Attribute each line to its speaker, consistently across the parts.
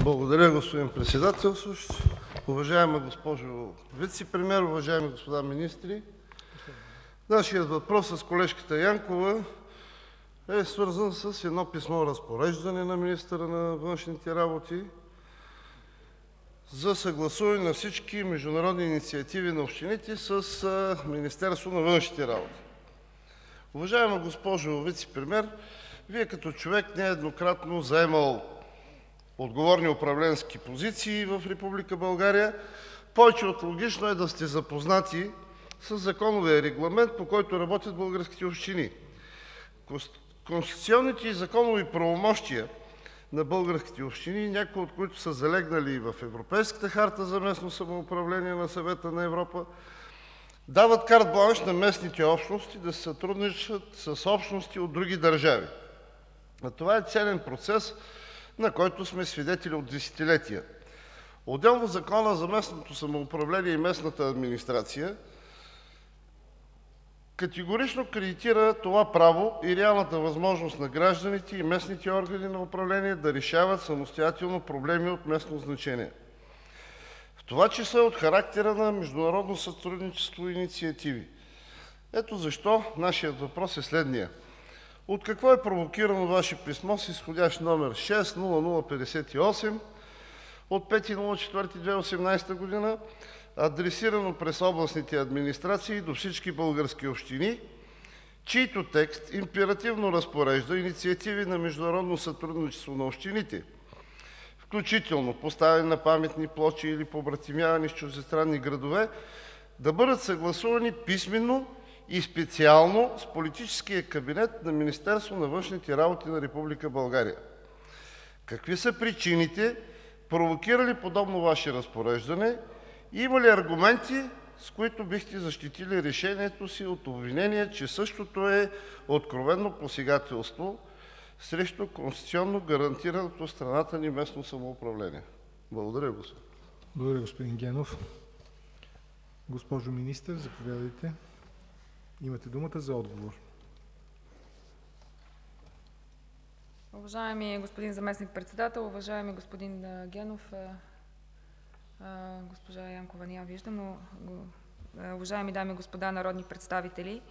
Speaker 1: Благодаря, господин председател. Уважаема госпожо вицепремиер, уважаеми господа министри! Нашият въпрос с колежката Янкова е свързан с едно писмо-разпореждане на министъра на външните работи за съгласуване на всички международни инициативи на общините с Министерството на външните работи. Уважаема госпожо вицепремиер, Вие като човек нееднократно заемал отговорни управленски позиции в Република България, повече от логично е да сте запознати с законовия регламент, по който работят българските общини. Конституционните и законови правомощия на българските общини, някои от които са залегнали и в Европейската харта за местно самоуправление на Съвета на Европа, дават карт-бланш на местните общности да се сътрудничат с общности от други държави. А това е ценен процес, на който сме свидетели от десетилетия. Отделно Законът за местното самоуправление и местната администрация категорично кредитира това право и реалната възможност на гражданите и местните органи на управление да решават самостоятелно проблеми от местно значение, в това число от характера на международно сътрудничество и инициативи. Ето защо нашият въпрос е следния: от какво е провокирано Ваше писмо с изходящ номер 6-00-58 от 5.04.2018 г., адресирано през областните администрации до всички български общини, чийто текст императивно разпорежда инициативи на международно сътрудничество на общините, включително поставяне на паметни плочи или побратимяване с чуждестранни градове, да бъдат съгласувани писмено и специално с политическия кабинет на Министерството на външните работи на Република България? Какви са причините, провокирали подобно Ваше разпореждане? Има ли аргументи, с които бихте защитили решението си от обвинение, че същото е откровено посегателство срещу конституционно гарантираното в страната ни местно самоуправление? Благодаря, господин.
Speaker 2: Благодаря, господин Генов. Госпожо министър, заповядайте. Имате думата за отговор.
Speaker 3: Уважаеми господин заместник-председател, уважаеми господин Генов, госпожа Янкова не я виждам, но уважаеми дами и господа народни представители,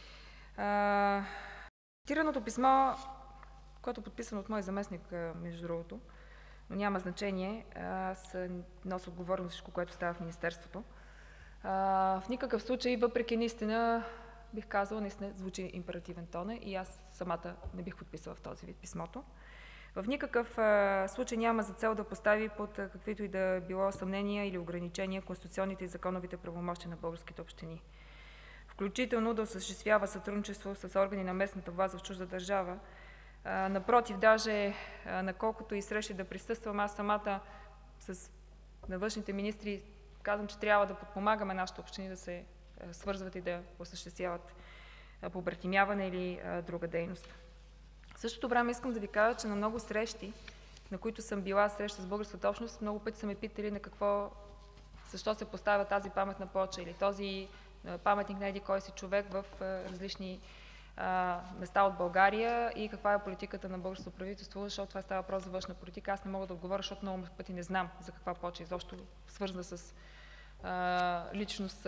Speaker 3: цитираното писмо, което е подписано от мой заместник, между другото, но няма значение, аз нося отговорност за всичко, което става в Министерството. В никакъв случай, въпреки наистина, бих казала, наистина звучи императивен тон и аз самата не бих подписала в този вид писмото. В никакъв случай няма за цел да постави под каквито и да било съмнения или ограничения конституционните и законовите правомощия на българските общини, включително да осъществява сътрудничество с органи на местната власт в чужда държава. Напротив, даже на колкото и срещи да присъствам, аз самата на външните министри казвам, че трябва да подпомагаме нашите общини да се свързват и да осъществяват побратимяване или друга дейност. В същото време искам да ви кажа, че на много срещи, на които съм била среща с българската общност, много пъти са ме питали защо се поставя тази паметна плоча или този паметник на еди кой си човек в различни места от България и каква е политиката на българското правителство, защото това става въпрос за външна политика. Аз не мога да отговоря, защото много пъти не знам за каква плоча изобщо свързана с личност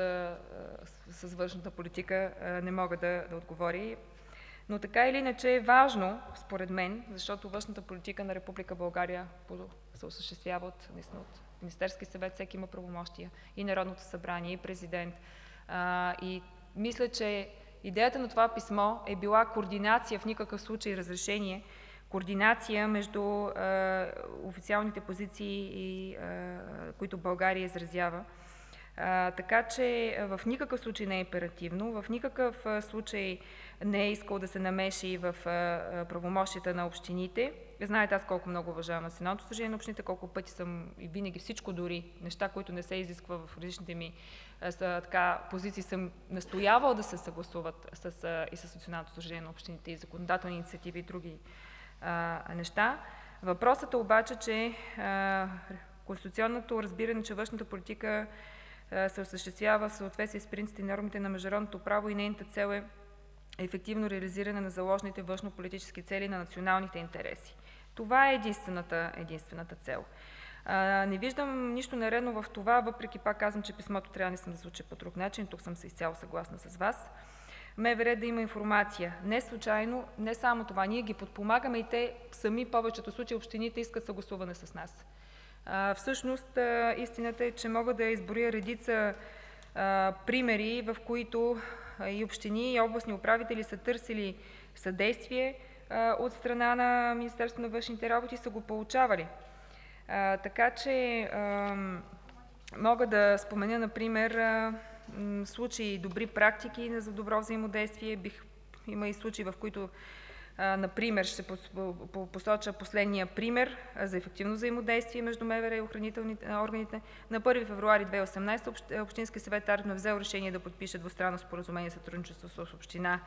Speaker 3: с външната политика не мога да отговоря. Но така или иначе е важно, според мен, защото външната политика на Република България се осъществява от Министерски съвет, всеки има правомощия, и Народното събрание, и президент. И мисля, че идеята на това писмо е била координация, в никакъв случай разрешение, координация между официалните позиции, които България изразява. Така че в никакъв случай не е императивно, в никакъв случай не е искал да се намеши в правомощията на общините. Знаете аз колко много уважавам Националното сдружение на общините, колко пъти съм и винаги всичко, дори неща, които не се изисква в различните ми позиции, съм настоявал да се съгласуват и с Националното сдружение на общините, и законодателни инициативи и други неща. Въпросът е обаче, че конституционното разбиране, че външната политика се осъществява в съответствие с принципите и нормите на международното право и нейната цел е ефективно реализиране на заложените външнополитически цели на националните интереси. Това е единствената цел. Не виждам нищо нередно в това, въпреки пак казвам, че писмото трябва да се случи по друг начин. Тук съм изцяло съгласна с Вас. МВР да има информация. Не случайно, не само това. Ние ги подпомагаме и те сами, повечето случаи, общините искат съгласуване с нас. Всъщност, истината е, че мога да изброя редица примери, в които и общини, и областни управители са търсили съдействие от страна на Министерството на външните работи и са го получавали. Така че мога да спомена, например, случаи добри практики за добро взаимодействие. Има и случаи, в които, например, ще посоча последния пример за ефективно взаимодействие между МВР и охранителните органите. На 1 февруари 2018 Общински съвет Ардино е взел решение да подпише двустранно споразумение за сътрудничество с община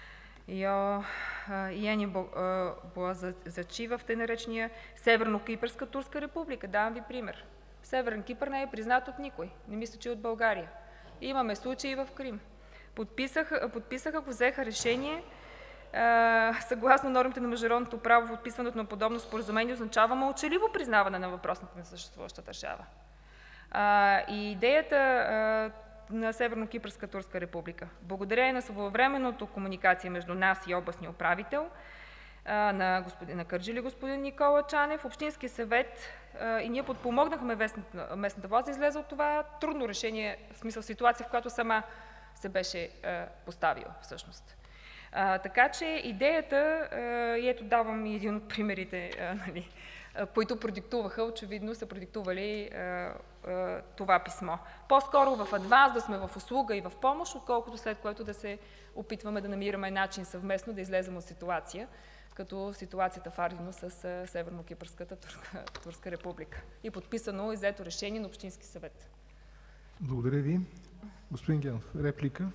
Speaker 3: Йени Боазачи в тъй наречения Северно-Кипърска турска република. Давам ви пример. Северен Кипър не е признат от никой. Не мисля, че от България. Имаме случаи в Крим. Подписаха го, взеха решение. Съгласно нормите на международното право, подписването на подобно споразумение означава мълчаливо признаване на въпросната несъществуваща държава. И идеята на Северно-Кипърска турска република, благодарение на своевременното комуникация между нас и областния управител на Кърджали, господин Никола Чанев, Общински съвет и ние подпомогнахме местната власт да излезе от това трудно решение, в смисъл ситуация, в която сама се беше поставила всъщност. Така че идеята, и ето давам и един от примерите, които продиктуваха, очевидно са продиктували това писмо. По-скоро в адванс да сме в услуга и в помощ, отколкото след което да се опитваме да намираме начин съвместно да излезем от ситуация, като ситуацията в Ардино с Северно-Кипърската турска република. И подписано и взето решение на Общински съвет.
Speaker 2: Благодаря ви. Господин Генов, реплика?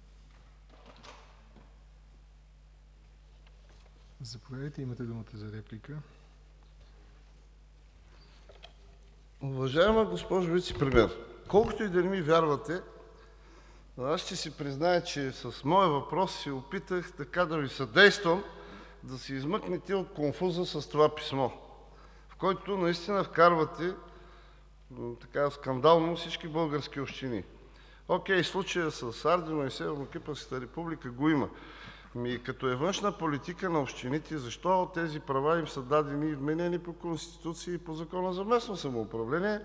Speaker 2: Заповядайте, имате думата за реплика.
Speaker 1: Уважаема госпожо вицепремиер, колкото и да не ми вярвате, аз ще си призная, че с моя въпрос се опитах така да ви съдействам да се измъкнете от конфуза с това писмо, в който наистина вкарвате така скандално всички български общини. Окей, случая с Ардино и Северно-Кипърската република го има. Като е външна политика на общините, защо тези права им са дадени и вменени по Конституция и по Закона за местно самоуправление?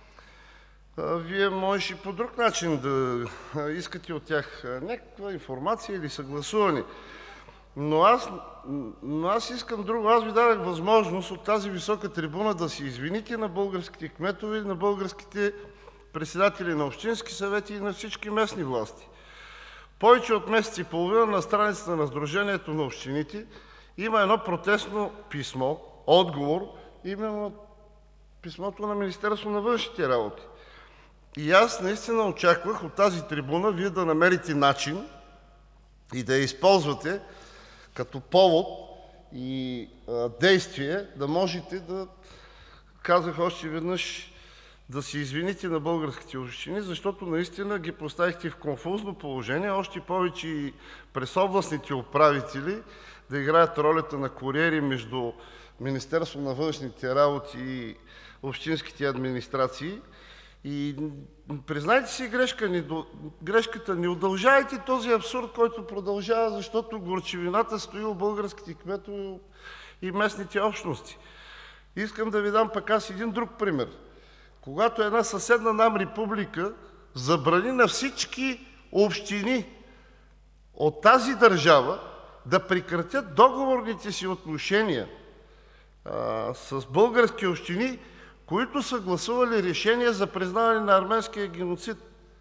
Speaker 1: Вие можеше по друг начин да искате от тях някаква информация или съгласуване. Но аз искам друго. Аз ви дадах възможност от тази висока трибуна да се извините на българските кметове, на българските председатели на общински съвети и на всички местни власти. Повече от месец и половина на страницата на Сдружението на общините има едно протестно писмо, отговор, именно писмото на Министерството на външните работи. И аз наистина очаквах от тази трибуна вие да намерите начин и да я използвате като повод и действие, да можете да, казах още веднъж, да се извините на българските общини, защото наистина ги поставихте в конфузно положение, още повече и през областните управители да играят ролята на куриери между Министерството на външните работи и общинските администрации. И признайте си грешката, не удължавайте този абсурд, който продължава, защото горчевината стои у българските кметове и местните общности. Искам да ви дам пък аз един друг пример. Когато една съседна нам република забрани на всички общини от тази държава да прекратят договорните си отношения с български общини, които са гласували решение за признаване на арменския геноцид.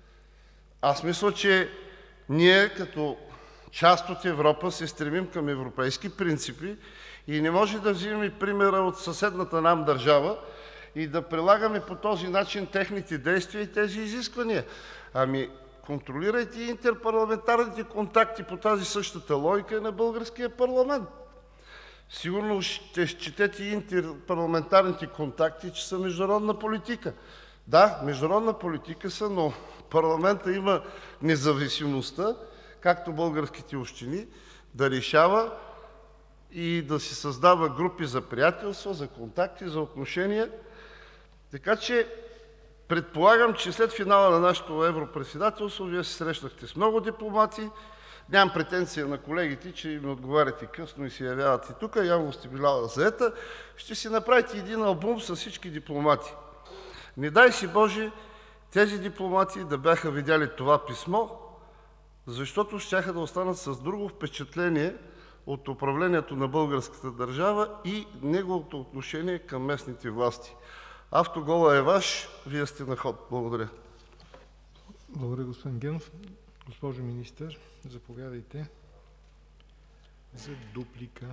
Speaker 1: Аз мисля, че ние като част от Европа се стремим към европейски принципи и не може да взимаме примера от съседната нам държава и да прилагаме по този начин техните действия и тези изисквания. Ами, контролирайте интерпарламентарните контакти по тази същата логика на българския парламент. Сигурно ще счетете интерпарламентарните контакти, че са международна политика. Да, международна политика са, но парламента има независимостта, както българските общини, да решава и да си създава групи за приятелства, за контакти, за отношения. Така че предполагам, че след финала на нашето европредседателство Вие се срещнахте с много дипломати. Нямам претенция на колегите, че ми отговаряте късно и се явявате тук, явно сте била заета. Ще си направите един албум с всички дипломати. Не дай си Боже тези дипломати да бяха видяли това писмо, защото щяха да останат с друго впечатление от управлението на българската държава и неговото отношение към местните власти. Автоголът е ваш, Вие сте на ход. Благодаря.
Speaker 2: Благодаря, господин Генов. Госпожо министър, заповядайте за дуплика.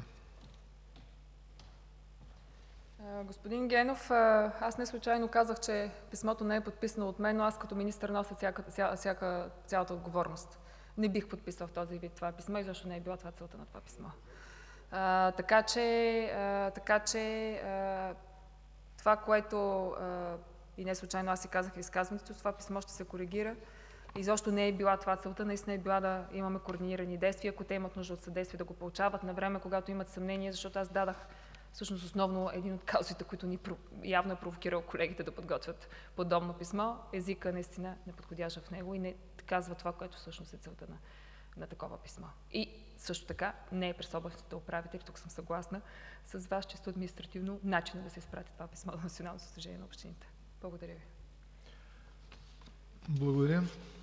Speaker 3: Господин Генов, аз не случайно казах, че писмото не е подписано от мен, но аз като министър нося цялата отговорност. Не бих подписал в този вид това писмо, защото не е била това целта на това писмо. Така че това, което и не случайно аз си казах в изказването, това писмо ще се коригира. Изобщо не е била това целта, наистина е била да имаме координирани действия, ако те имат нужда от съдействие да го получават на време, когато имат съмнение, защото аз дадах всъщност основно един от казусите, които ни явно е провокирал колегите да подготвят подобно писмо. Езика наистина не подходяща в него и не казва това, което всъщност е целта на такова писмо. И също така не е през областните управители, тук съм съгласна с вас, чисто административно начинът да се изпрати това писмо до Националното сдружение на общините. Благодаря ви.
Speaker 2: Благодаря.